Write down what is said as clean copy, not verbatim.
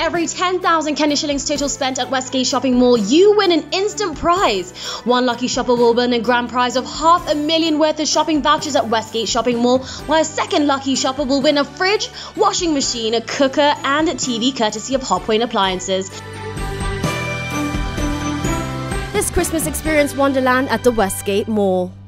every 10,000 Kenya shillings total spent at Westgate Shopping Mall, you win an instant prize. One lucky shopper will win a grand prize of $500,000 worth of shopping vouchers at Westgate Shopping Mall, while a second lucky shopper will win a fridge, washing machine, a cooker and a TV courtesy of Hotpoint Appliances. This Christmas, experience Wonderland at the Westgate Mall.